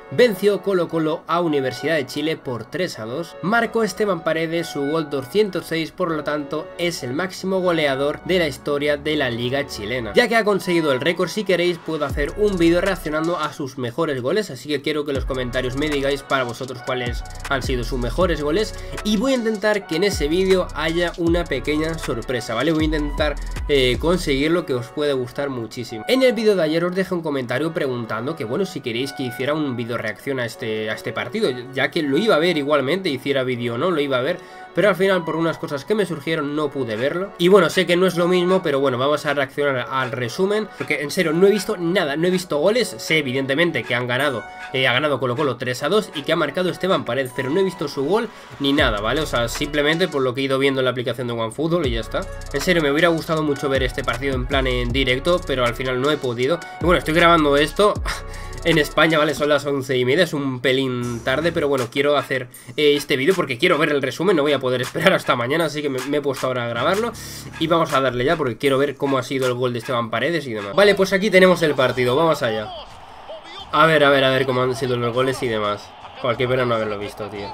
venció Colo-Colo a Universidad de Chile por 3-2, marcó Esteban Paredes su gol 206, por lo tanto es el máximo goleador de la historia de la liga chilena. Ya que ha conseguido el récord, si queréis puedo hacer un vídeo reaccionando a sus mejores goles, así que quiero que en los comentarios me digáis para vosotros cuáles han sido sus mejores goles y voy a intentar que en ese vídeo haya una pequeña sorpresa, ¿vale? Voy a intentar conseguirlo, que os puede gustar muchísimo. En el vídeo de ayer os dejé un comentario preguntando que bueno, si queréis que hiciera un vídeo reacción a este partido, ya que lo iba a ver igualmente, hiciera vídeo o no, lo iba a ver, pero al final por unas cosas que me surgieron no pude verlo. Y bueno, sé que no es lo mismo, pero bueno, vamos a reaccionar al resumen, porque en serio no he visto nada, no he visto goles. Sé evidentemente que han ganado, ha ganado Colo-Colo 3-2 y que ha marcado Esteban Paredes, pero no he visto su gol ni nada, ¿vale? O sea, simplemente por lo que he ido viendo en la aplicación de OneFootball y ya está. En serio, me hubiera gustado mucho ver este partido en plan en directo, pero al final no he podido. Y bueno, estoy grabando esto en España, ¿vale? Son las 11:30, es un pelín tarde, pero bueno, quiero hacer este vídeo porque quiero ver el resumen, no voy a poder esperar hasta mañana, así que me he puesto ahora a grabarlo y vamos a darle ya porque quiero ver cómo ha sido el gol de Esteban Paredes y demás. Vale, pues aquí tenemos el partido, vamos allá. A ver cómo han sido los goles y demás. Joder, qué pena no haberlo visto, tío.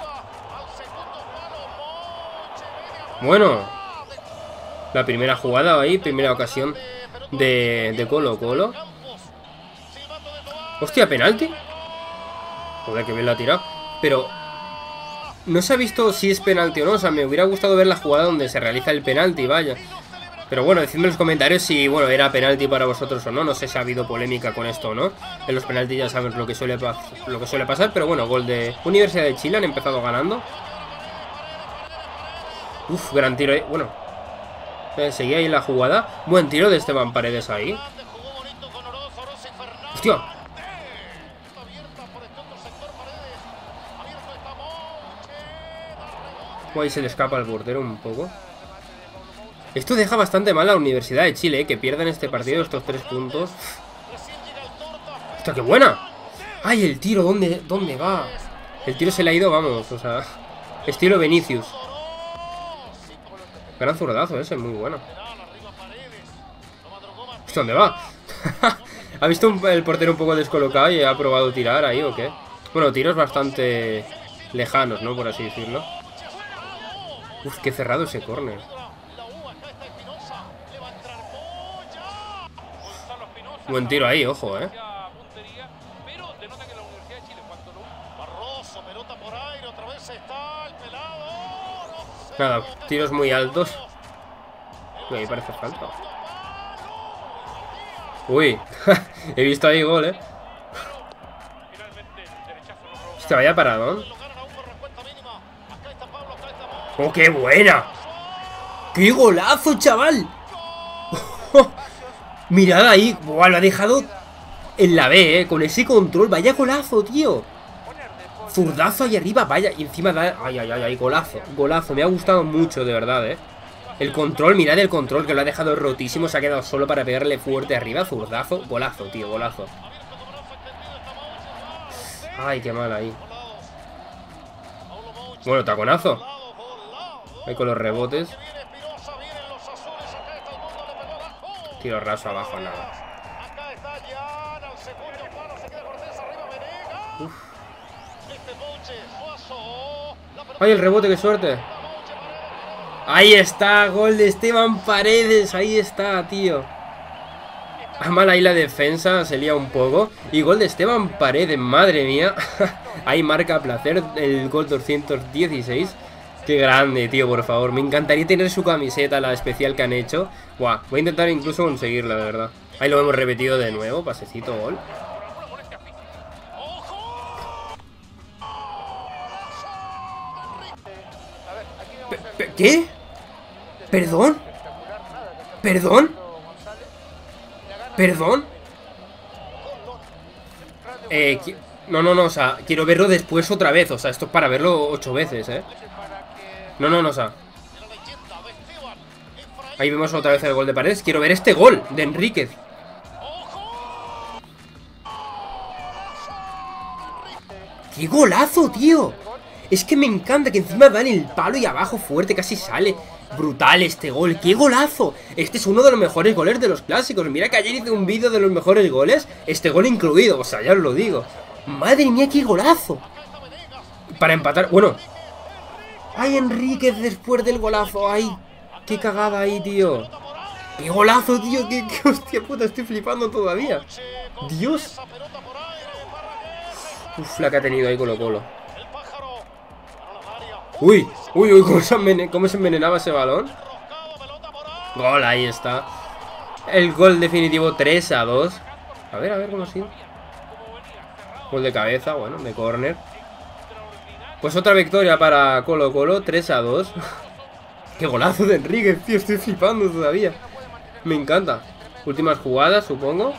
Bueno, la primera jugada ahí, primera ocasión de Colo-Colo. Hostia, penalti. Joder, que bien la ha tirado. Pero no se ha visto si es penalti o no. O sea, me hubiera gustado ver la jugada donde se realiza el penalti, vaya. Pero bueno, decidme en los comentarios si, bueno, era penalti para vosotros o no. No sé si ha habido polémica con esto o no. En los penaltis ya saben lo que suele pasar. Pero bueno, gol de Universidad de Chile. Han empezado ganando. Uf, gran tiro ahí. Bueno, seguía ahí la jugada. Buen tiro de Esteban Paredes ahí. Hostia. Ahí se le escapa al portero un poco. Esto deja bastante mal a la Universidad de Chile, que pierdan este partido, estos 3 puntos. ¡Hostia, qué buena! ¡Ay, el tiro! ¿Dónde va? El tiro se le ha ido, vamos, o sea, estilo Vinicius. Gran zurdazo ese, muy bueno. ¿Hostia, dónde va? ¿Ha visto el portero un poco descolocado y ha probado tirar ahí o qué? Bueno, tiros bastante lejanos, ¿no? Por así decirlo. Uf, qué cerrado ese córner. Buen tiro ahí, ojo, Nada, tiros muy altos. Uy, ahí parece falta. Uy, he visto ahí gol, Hostia, vaya paradón. ¡Oh, qué buena! ¡Qué golazo, chaval! Mirad ahí. Buah, lo ha dejado en la B, con ese control. Vaya golazo, tío. Zurdazo ahí arriba, vaya. Y encima da... Ay, golazo. Golazo, me ha gustado mucho, de verdad, El control, mirad el control, que lo ha dejado rotísimo. Se ha quedado solo para pegarle fuerte arriba. Zurdazo, golazo, tío, golazo. Ay, qué mal ahí. Bueno, taconazo. Ahí con los rebotes. Tiro raso abajo, nada. Uf. ¡Ay, el rebote, qué suerte! Ahí está, gol de Esteban Paredes. Ahí está, tío. Mal ahí la defensa, se lía un poco. Y gol de Esteban Paredes, madre mía. Ahí marca placer el gol 216. Qué grande, tío, por favor. Me encantaría tener su camiseta, la especial que han hecho. Guau, voy a intentar incluso conseguirla, de verdad. Ahí lo hemos repetido de nuevo, pasecito, gol. ¿Qué? ¿Perdón? ¿Perdón? ¿Perdón? No, o sea, quiero verlo después otra vez. O sea, esto es para verlo 8 veces, No, o sea, ahí vemos otra vez el gol de Paredes. Quiero ver este gol de Enríquez. ¡Qué golazo, tío! Es que me encanta que encima dan el palo y abajo fuerte, casi sale. Brutal este gol, ¡qué golazo! Este es uno de los mejores goles de los clásicos. Mira que ayer hice un vídeo de los mejores goles, este gol incluido, o sea, ya os lo digo. ¡Madre mía, qué golazo! Para empatar, bueno. ¡Ay, Enríquez después del golazo! ¡Ay! ¡Qué cagada ahí, tío! ¡Qué golazo, tío! ¡Qué hostia puta! Estoy flipando todavía. ¡Dios! Uf, la que ha tenido ahí Colo-Colo. ¡Uy! ¡Uy, uy! ¿Cómo se envenenaba ese balón? Gol, ahí está. El gol definitivo 3-2. A ver cómo ha sido. Gol de cabeza, bueno, de córner. Pues otra victoria para Colo-Colo, 3-2. ¡Qué golazo de Enríquez, tío! Estoy flipando todavía. Me encanta. Últimas jugadas, supongo.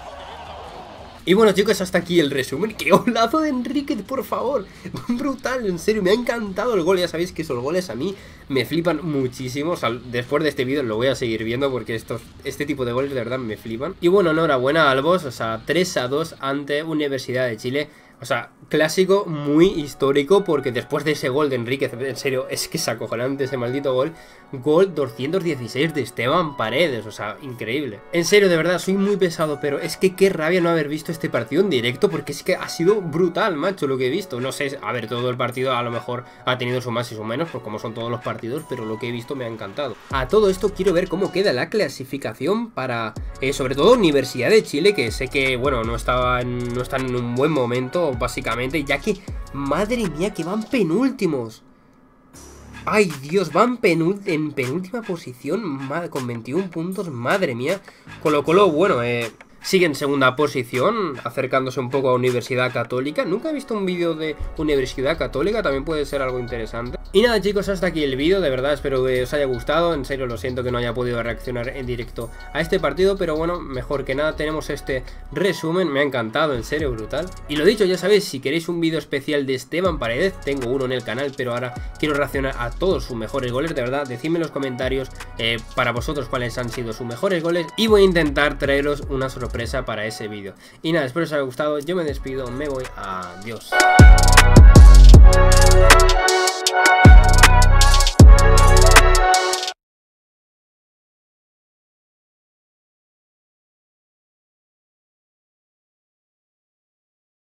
Y bueno, chicos, hasta aquí el resumen. ¡Qué golazo de Enríquez, por favor! Brutal, en serio, me ha encantado el gol. Ya sabéis que esos goles a mí me flipan muchísimo. O sea, después de este vídeo lo voy a seguir viendo porque este tipo de goles de verdad me flipan. Y bueno, enhorabuena a Albos, o sea, 3-2 ante Universidad de Chile. O sea, clásico muy histórico porque después de ese gol de Enríquez, en serio, es que es acojonante ese maldito gol. Gol 216 de Esteban Paredes, o sea, increíble. En serio, de verdad, soy muy pesado, pero es que qué rabia no haber visto este partido en directo porque es que ha sido brutal, macho, lo que he visto. No sé, a ver, todo el partido a lo mejor ha tenido su más y su menos, pues como son todos los partidos, pero lo que he visto me ha encantado. A todo esto quiero ver cómo queda la clasificación para, sobre todo, Universidad de Chile, que sé que, bueno, no están en un buen momento, básicamente, ya que, madre mía, que van penúltimos. Ay, Dios, van en penúltima posición con 21 puntos, madre mía. Colo-Colo, bueno, sigue en segunda posición, acercándose un poco a Universidad Católica. Nunca he visto un vídeo de Universidad Católica, también puede ser algo interesante. Y nada, chicos, hasta aquí el vídeo, de verdad espero que os haya gustado. En serio, lo siento que no haya podido reaccionar en directo a este partido, pero bueno, mejor que nada tenemos este resumen. Me ha encantado, en serio, brutal. Y lo dicho, ya sabéis, si queréis un vídeo especial de Esteban Paredes, tengo uno en el canal, pero ahora quiero reaccionar a todos sus mejores goles. De verdad, decidme en los comentarios para vosotros cuáles han sido sus mejores goles y voy a intentar traeros una sorpresa para ese vídeo. Y nada, espero que os haya gustado, yo me despido, me voy, adiós.